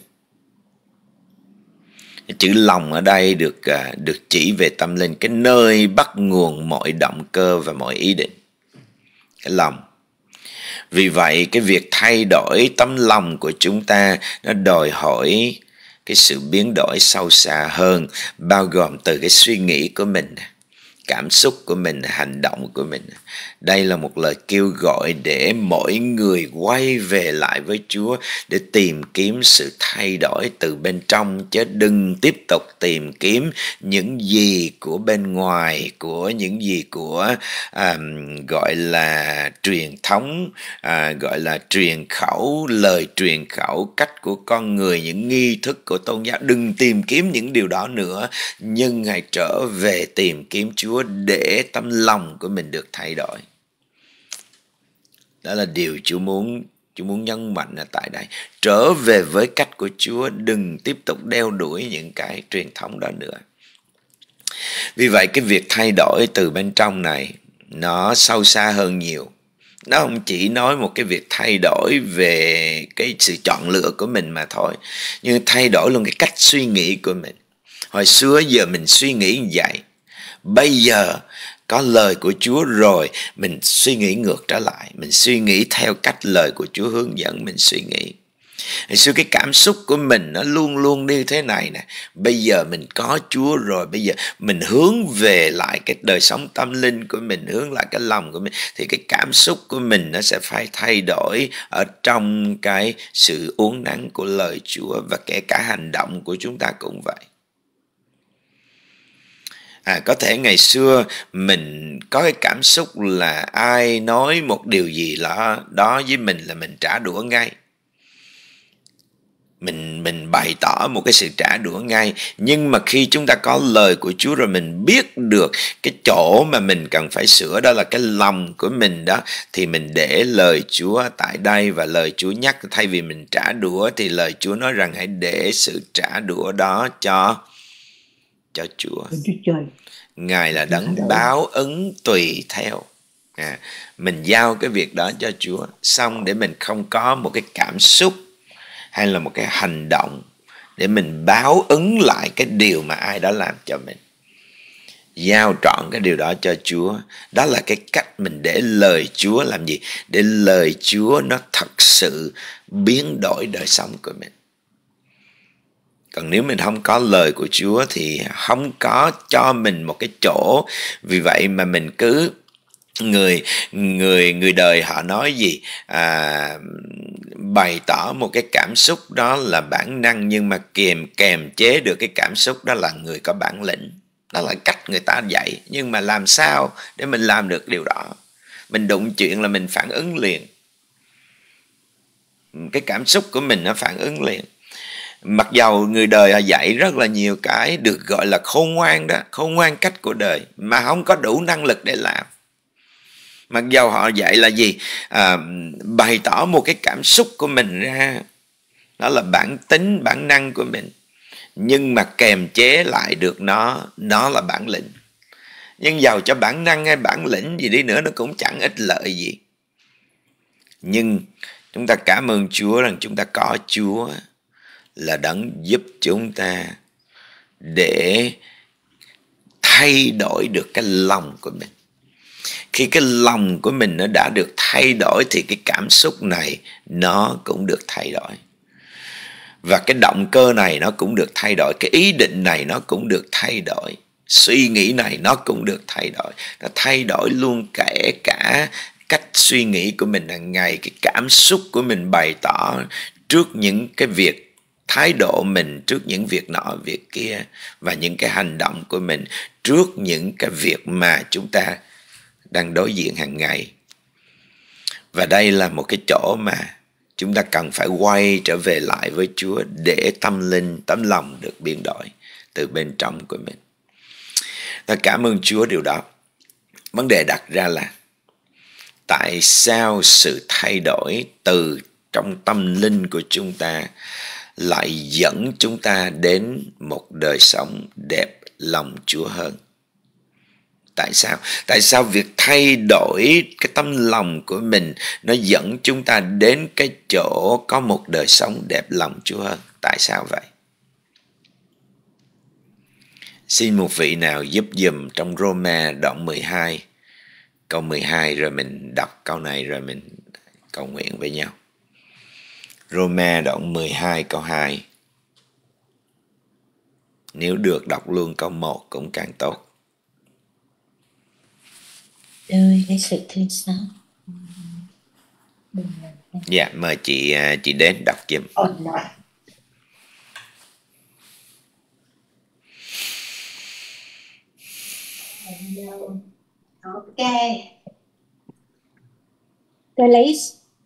Cái chữ lòng ở đây được chỉ về tâm linh, cái nơi bắt nguồn mọi động cơ và mọi ý định. Cái lòng. Vì vậy cái việc thay đổi tấm lòng của chúng ta nó đòi hỏi cái sự biến đổi sâu xa hơn, bao gồm từ cái suy nghĩ của mình, cảm xúc của mình, hành động của mình. Đây là một lời kêu gọi để mỗi người quay về lại với Chúa, để tìm kiếm sự thay đổi từ bên trong, chứ đừng tiếp tục tìm kiếm những gì của bên ngoài, của những gì của gọi là truyền thống, gọi là truyền khẩu, lời truyền khẩu, cách của con người, những nghi thức của tôn giáo. Đừng tìm kiếm những điều đó nữa, nhưng hãy trở về tìm kiếm Chúa để tâm lòng của mình được thay đổi. Đó là điều Chúa muốn nhấn mạnh ở tại đây. Trở về với cách của Chúa, đừng tiếp tục đeo đuổi những cái truyền thống đó nữa. Vì vậy cái việc thay đổi từ bên trong này nó sâu xa hơn nhiều. Nó không chỉ nói một cái việc thay đổi về cái sự chọn lựa của mình mà thôi, nhưng thay đổi luôn cái cách suy nghĩ của mình. Hồi xưa giờ mình suy nghĩ như vậy, bây giờ có lời của Chúa rồi, mình suy nghĩ ngược trở lại, mình suy nghĩ theo cách lời của Chúa hướng dẫn mình suy nghĩ. Hồi xưa cái cảm xúc của mình nó luôn luôn như thế này nè, bây giờ mình có Chúa rồi, bây giờ mình hướng về lại cái đời sống tâm linh của mình, hướng lại cái lòng của mình, thì cái cảm xúc của mình nó sẽ phải thay đổi ở trong cái sự uốn nắn của lời Chúa, và kể cả hành động của chúng ta cũng vậy. Có thể ngày xưa mình có cái cảm xúc là ai nói một điều gì đó với mình là mình trả đũa ngay. Mình bày tỏ một cái sự trả đũa ngay. Nhưng mà khi chúng ta có lời của Chúa rồi, mình biết được cái chỗ mà mình cần phải sửa, đó là cái lòng của mình đó, thì mình để lời Chúa tại đây. Và lời Chúa nhắc thay vì mình trả đũa thì lời Chúa nói rằng hãy để sự trả đũa đó cho Chúa. Ngài là đấng báo ứng tùy theo. Mình giao cái việc đó cho Chúa, xong để mình không có một cái cảm xúc hay là một cái hành động để mình báo ứng lại cái điều mà ai đó làm cho mình. Giao trọn cái điều đó cho Chúa. Đó là cái cách mình để lời Chúa làm gì? Để lời Chúa nó thật sự biến đổi đời sống của mình. Còn nếu mình không có lời của Chúa thì không có cho mình một cái chỗ. Vì vậy mà mình cứ người đời họ nói gì, bày tỏ một cái cảm xúc đó là bản năng, nhưng mà kềm chế được cái cảm xúc đó là người có bản lĩnh. Đó là cách người ta dạy. Nhưng mà làm sao để mình làm được điều đó? Mình đụng chuyện là mình phản ứng liền. Cái cảm xúc của mình nó phản ứng liền. Mặc dầu người đời họ dạy rất là nhiều cái được gọi là khôn ngoan đó, khôn ngoan cách của đời, mà không có đủ năng lực để làm. Mặc dầu họ dạy là gì? Bày tỏ một cái cảm xúc của mình ra, đó là bản tính, bản năng của mình, nhưng mà kềm chế lại được nó là bản lĩnh. Nhưng dầu cho bản năng hay bản lĩnh gì đi nữa, nó cũng chẳng ích lợi gì. Nhưng chúng ta cảm ơn Chúa rằng chúng ta có Chúa là đấng giúp chúng ta để thay đổi được cái lòng của mình. Khi cái lòng của mình nó đã được thay đổi thì cái cảm xúc này nó cũng được thay đổi. Và cái động cơ này nó cũng được thay đổi. Cái ý định này nó cũng được thay đổi. Suy nghĩ này nó cũng được thay đổi. Nó thay đổi luôn kể cả cách suy nghĩ của mình hàng ngày. Cái cảm xúc của mình bày tỏ trước những cái việc, thái độ mình trước những việc nọ việc kia, và những cái hành động của mình trước những cái việc mà chúng ta đang đối diện hàng ngày. Và đây là một cái chỗ mà chúng ta cần phải quay trở về lại với Chúa để tâm linh, tấm lòng được biến đổi từ bên trong của mình. Ta cảm ơn Chúa điều đó. Vấn đề đặt ra là tại sao sự thay đổi từ trong tâm linh của chúng ta lại dẫn chúng ta đến một đời sống đẹp lòng Chúa hơn? Tại sao? Tại sao việc thay đổi cái tâm lòng của mình nó dẫn chúng ta đến cái chỗ có một đời sống đẹp lòng Chúa hơn? Tại sao vậy? Xin một vị nào giúp dùm trong Roma đoạn 12 câu 12, rồi mình đọc câu này rồi mình cầu nguyện với nhau. Roma đoạn 12 câu 2. Nếu được đọc luôn câu 1 cũng càng tốt. Ơi lấy sự thương xót. Dạ, mời chị đến đọc giùm. Ok. Tôi lấy.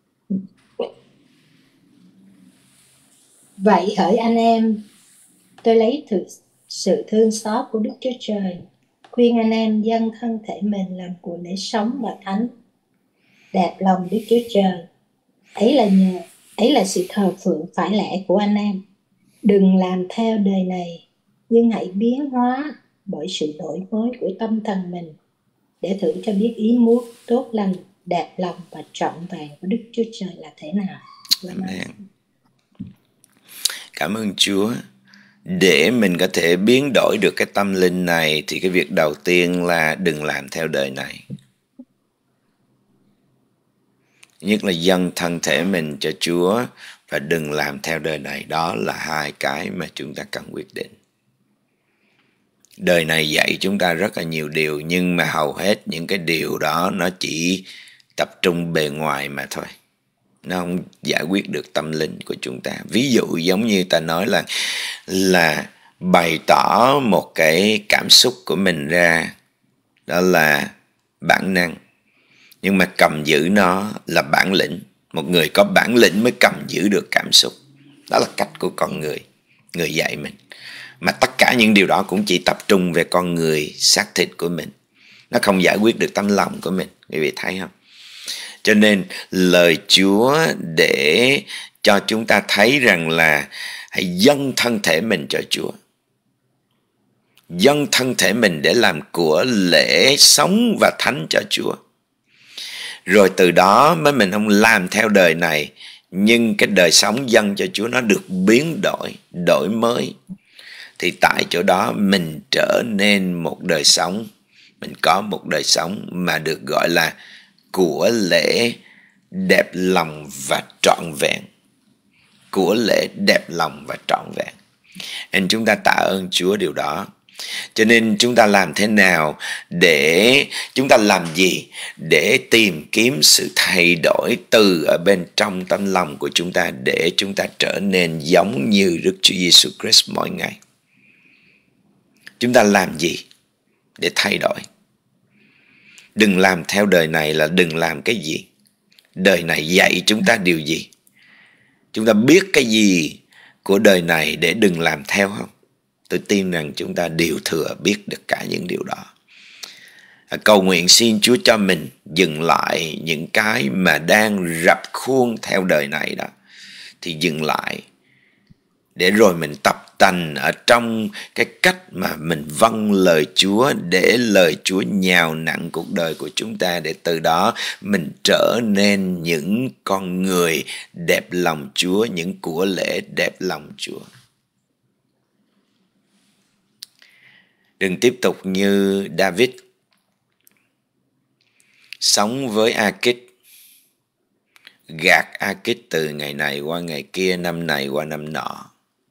Vậy hỡi anh em, tôi lấy sự thương xót của Đức Chúa Trời, khuyên anh em dâng thân thể mình làm của lễ sống và thánh, đẹp lòng Đức Chúa Trời. Ấy là sự thờ phượng phải lẽ của anh em. Đừng làm theo đời này, nhưng hãy biến hóa bởi sự đổi mới của tâm thần mình, để thử cho biết ý muốn tốt lành, đẹp lòng và trọn vẹn của Đức Chúa Trời là thế nào. Amen. Cảm ơn Chúa. Để mình có thể biến đổi được cái tâm linh này thì cái việc đầu tiên là đừng làm theo đời này. Nhất là dâng thân thể mình cho Chúa và đừng làm theo đời này. Đó là hai cái mà chúng ta cần quyết định. Đời này dạy chúng ta rất là nhiều điều, nhưng mà hầu hết những cái điều đó nó chỉ tập trung bề ngoài mà thôi. Nó không giải quyết được tâm linh của chúng ta. Ví dụ giống như ta nói là bày tỏ một cái cảm xúc của mình ra, đó là bản năng. Nhưng mà cầm giữ nó là bản lĩnh. Một người có bản lĩnh mới cầm giữ được cảm xúc. Đó là cách của con người, người dạy mình. Mà tất cả những điều đó cũng chỉ tập trung về con người xác thịt của mình. Nó không giải quyết được tâm lòng của mình. Quý vị thấy không? Cho nên lời Chúa để cho chúng ta thấy rằng là hãy dâng thân thể mình cho Chúa. Dâng thân thể mình để làm của lễ sống và thánh cho Chúa. Rồi từ đó mới mình không làm theo đời này, nhưng cái đời sống dâng cho Chúa nó được biến đổi, đổi mới. Thì tại chỗ đó mình trở nên một đời sống, mình có một đời sống mà được gọi là của lễ đẹp lòng và trọn vẹn. Của lễ đẹp lòng và trọn vẹn. Nên chúng ta tạ ơn Chúa điều đó. Cho nên chúng ta làm thế nào để chúng ta làm gì để tìm kiếm sự thay đổi từ ở bên trong tâm lòng của chúng ta, để chúng ta trở nên giống như Đức Chúa Giêsu Christ mỗi ngày. Chúng ta làm gì để thay đổi? Đừng làm theo đời này là đừng làm cái gì? Đời này dạy chúng ta điều gì? Chúng ta biết cái gì của đời này để đừng làm theo không? Tôi tin rằng chúng ta đều thừa biết được cả những điều đó. Cầu nguyện xin Chúa cho mình dừng lại những cái mà đang rập khuôn theo đời này đó. Thì dừng lại. Để rồi mình tập tành ở trong cái cách mà mình vâng lời Chúa, để lời Chúa nhào nặn cuộc đời của chúng ta, để từ đó mình trở nên những con người đẹp lòng Chúa, những của lễ đẹp lòng Chúa. Đừng tiếp tục như David, sống với A-kích, gạt A-kích từ ngày này qua ngày kia, năm này qua năm nọ.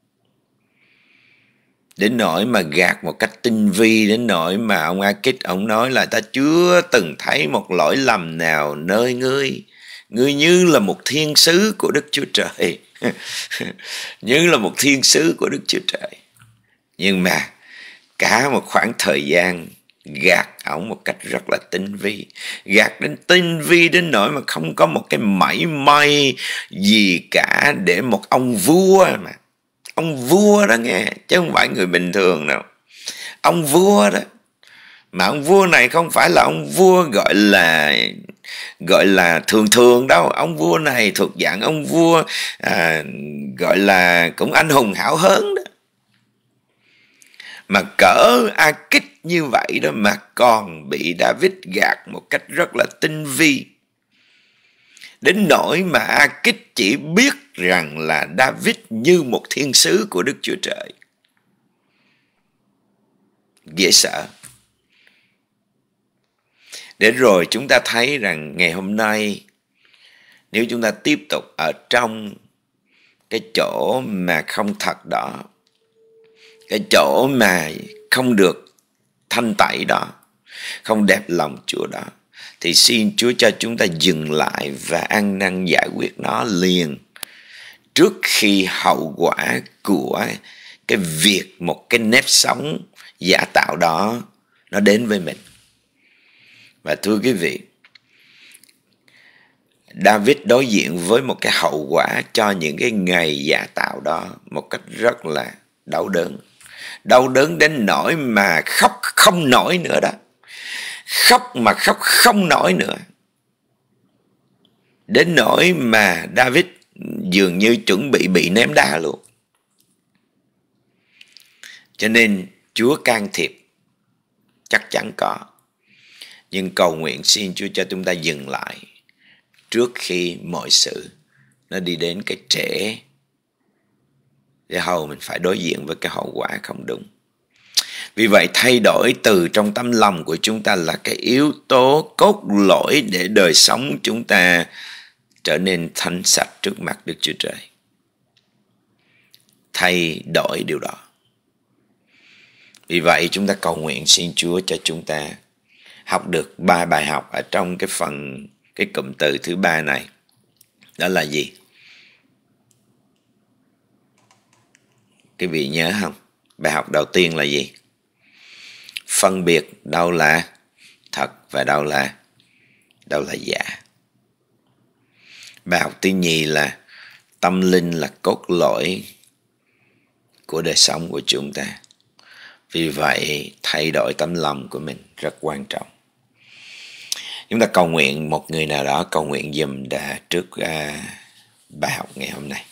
Đến nỗi mà gạt một cách tinh vi, đến nỗi mà ông A-kích ông nói là ta chưa từng thấy một lỗi lầm nào nơi ngươi. Ngươi như là một thiên sứ của Đức Chúa Trời. Như là một thiên sứ của Đức Chúa Trời. Nhưng mà cả một khoảng thời gian gạt ổng một cách rất là tinh vi. Gạt đến tinh vi đến nỗi mà không có một cái mảy may gì cả để một ông vua mà. Ông vua đó nghe, chứ không phải người bình thường đâu. Ông vua đó. Mà ông vua này không phải là ông vua gọi là thường thường đâu. Ông vua này thuộc dạng ông vua gọi là cũng anh hùng hảo hớn đó. Mà cỡ A-kích như vậy đó mà còn bị David gạt một cách rất là tinh vi. Đến nỗi mà A-kích chỉ biết rằng là David như một thiên sứ của Đức Chúa Trời. Dễ sợ. Để rồi chúng ta thấy rằng ngày hôm nay, nếu chúng ta tiếp tục ở trong cái chỗ mà không thật đó, cái chỗ mà không được thanh tẩy đó, không đẹp lòng Chúa đó, thì xin Chúa cho chúng ta dừng lại và ăn năn giải quyết nó liền, trước khi hậu quả của cái việc một cái nếp sống giả tạo đó nó đến với mình. Và thưa quý vị, David đối diện với một cái hậu quả cho những cái ngày giả tạo đó một cách rất là đau đớn. Đau đớn đến nỗi mà khóc không nổi nữa đó. Khóc mà khóc không nổi nữa. Đến nỗi mà David dường như chuẩn bị ném đá luôn. Cho nên Chúa can thiệp chắc chắn có. Nhưng cầu nguyện xin Chúa cho chúng ta dừng lại trước khi mọi sự nó đi đến cái trễ, để hầu mình phải đối diện với cái hậu quả không đúng. Vì vậy thay đổi từ trong tâm lòng của chúng ta là cái yếu tố cốt lõi để đời sống chúng ta trở nên thanh sạch trước mặt Đức Chúa Trời. Thay đổi điều đó. Vì vậy chúng ta cầu nguyện xin Chúa cho chúng ta học được 3 bài học ở trong cái cụm từ thứ 3 này. Đó là gì? Quý vị nhớ không? Bài học đầu tiên là gì? Phân biệt đâu là thật và đâu là giả. Bài học thứ nhì là tâm linh là cốt lõi của đời sống của chúng ta. Vì vậy thay đổi tấm lòng của mình rất quan trọng. Chúng ta cầu nguyện, một người nào đó cầu nguyện giùm trước bài học ngày hôm nay.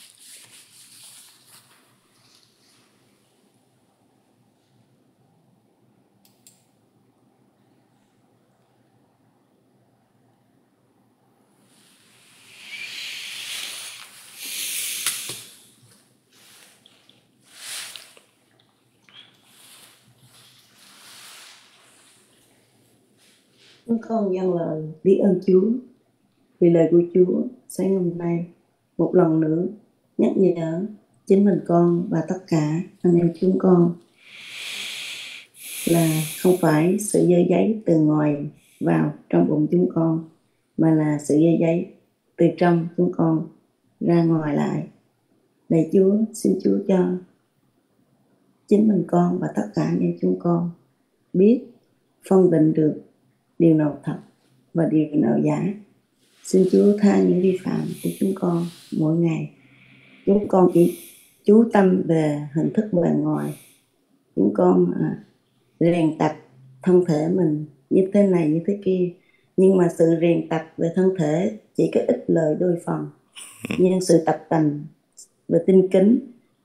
Chúng con dâng lời biết ơn Chúa vì lời của Chúa sáng hôm nay một lần nữa nhắc nhở chính mình con và tất cả anh em chúng con là không phải sự dơ giấy từ ngoài vào trong bụng chúng con, mà là sự dơ giấy từ trong chúng con ra ngoài lại. Lạy Chúa, xin Chúa cho chính mình con và tất cả anh em chúng con biết phân định được điều nào thật và điều nào giả. Xin Chúa tha những vi phạm của chúng con mỗi ngày. Chúng con chỉ chú tâm về hình thức bề ngoài. Chúng con rèn tập thân thể mình như thế này như thế kia. Nhưng mà sự rèn tập về thân thể chỉ có ích lợi đôi phần. Nhưng sự tập tành về tinh kính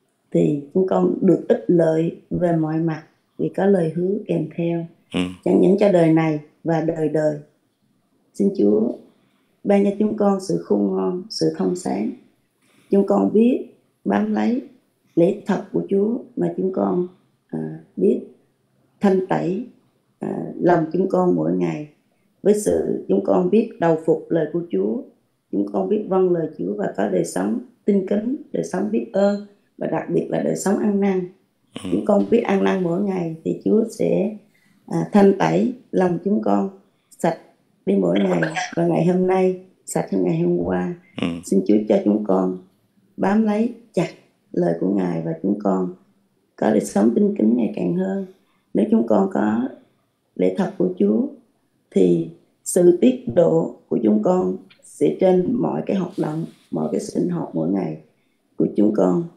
thì chúng con được ích lợi về mọi mặt, vì có lời hứa kèm theo, chẳng những cho đời này và đời đời. Xin Chúa ban cho chúng con sự khôn ngoan, sự thông sáng. Chúng con biết bám lấy lẽ thật của Chúa, mà chúng con biết thanh tẩy lòng chúng con mỗi ngày. Với sự chúng con biết đầu phục lời của Chúa, chúng con biết vâng lời Chúa và có đời sống tinh kính, đời sống biết ơn, và đặc biệt là đời sống ăn năn. Chúng con biết ăn năn mỗi ngày thì Chúa sẽ thanh tẩy lòng chúng con sạch đi mỗi ngày, và ngày hôm nay sạch hơn ngày hôm qua. Xin Chúa cho chúng con bám lấy chặt lời của Ngài, và chúng con có đời sống tinh kính ngày càng hơn. Nếu chúng con có lẽ thật của Chúa thì sự tiết độ của chúng con sẽ trên mọi cái hoạt động, mọi cái sinh hoạt mỗi ngày của chúng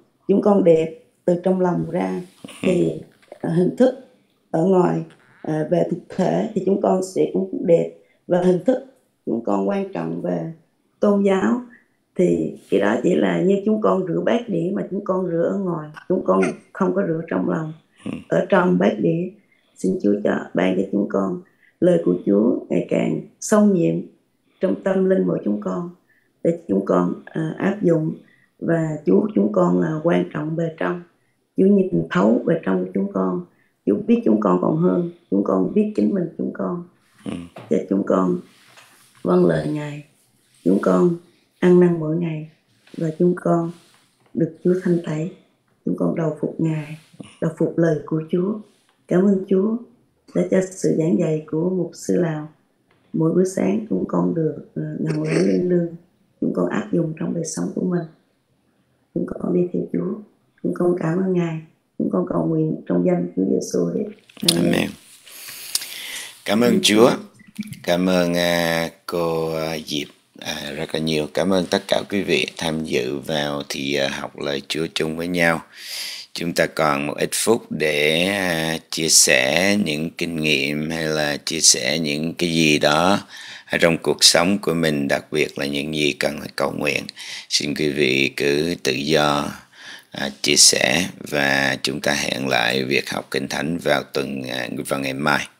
con đẹp từ trong lòng ra. Thì hình thức ở ngoài về thực thể thì chúng con sẽ cũng đẹp, và hình thức chúng con quan trọng về tôn giáo thì cái đó chỉ là như chúng con rửa bát đĩa, mà chúng con rửa ở ngoài, chúng con không có rửa trong lòng ở trong bát đĩa. Xin Chúa cho ban cho chúng con lời của Chúa ngày càng sâu nhiệm trong tâm linh của chúng con, để chúng con áp dụng. Và Chúa chúng con là quan trọng bề trong. Chúa nhìn thấu về trong của chúng con. Chúa biết chúng con còn hơn chúng con biết chính mình chúng con. Cho chúng con vâng lời Ngài, chúng con ăn năn mỗi ngày, và chúng con được Chúa thanh tẩy. Chúng con đầu phục Ngài, đầu phục lời của Chúa. Cảm ơn Chúa đã cho sự giảng dạy của mục sư Lào mỗi bữa sáng chúng con được ngần lễ linh lương, chúng con áp dụng trong đời sống của mình. Chúng con đi theo Chúa. Chúng con cảm ơn Ngài. Chúng con cầu nguyện trong danh Chúa Giêsu đấy. Amen. Cảm ơn Chúa. Cảm ơn cô Diệp rất là nhiều. Cảm ơn tất cả quý vị tham dự vào thì học lời Chúa chung với nhau. Chúng ta còn một ít phút để chia sẻ những kinh nghiệm hay là chia sẻ những cái gì đó ở trong cuộc sống của mình, đặc biệt là những gì cần phải cầu nguyện. Xin quý vị cứ tự do chia sẻ, và chúng ta hẹn lại việc học Kinh Thánh vào ngày mai.